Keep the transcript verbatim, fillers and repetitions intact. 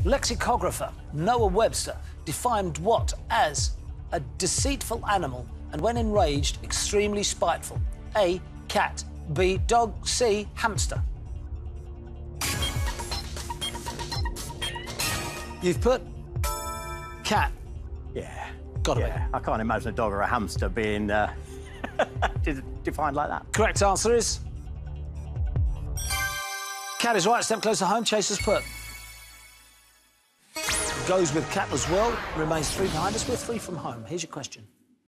Lexicographer Noah Webster defined what as a deceitful animal and, when enraged, extremely spiteful? A, cat. B, dog. C, hamster. You've put cat. Yeah. Gotta yeah. be. I can't imagine a dog or a hamster being uh, defined like that. Correct answer is... cat is right. Step closer home. Chase has put. Goes with cat as well. Remains three behind us. We're three from home. Here's your question.